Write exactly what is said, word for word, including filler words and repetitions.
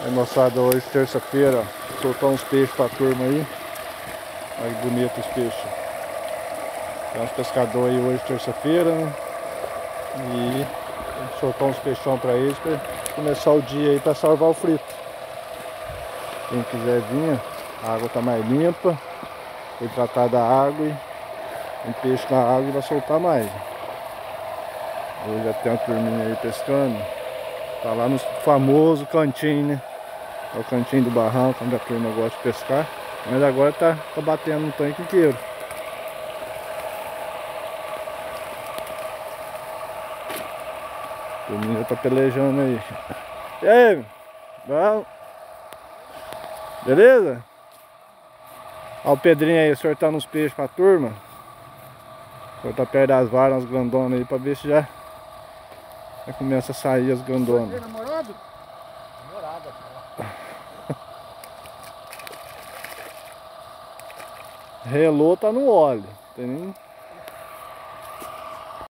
Aí, moçada, hoje terça-feira, ó, soltar uns peixes pra turma aí. Olha que bonito os peixes. Tem uns pescadores aí hoje, terça-feira, né? E soltar uns peixão pra eles, pra começar o dia aí pra salvar o frito. Quem quiser vir, a água tá mais limpa. Foi tratada a água e tem peixe na água e vai soltar mais. Hoje já tem uma turminha aí pescando. Tá lá no famoso cantinho, né? É o cantinho do barranco, onde a turma gosta de pescar. Mas agora tá, tá batendo no tanque inteiro. A turminha tá pelejando aí. E aí? Bom? Beleza? Olha o Pedrinho aí sortando os peixes pra turma. Cortar perto das varas, as grandonas aí, pra ver se já, já começa a sair as grandonas. Tem namorado? Namorada, cara. Relou tá no óleo. Tem nem...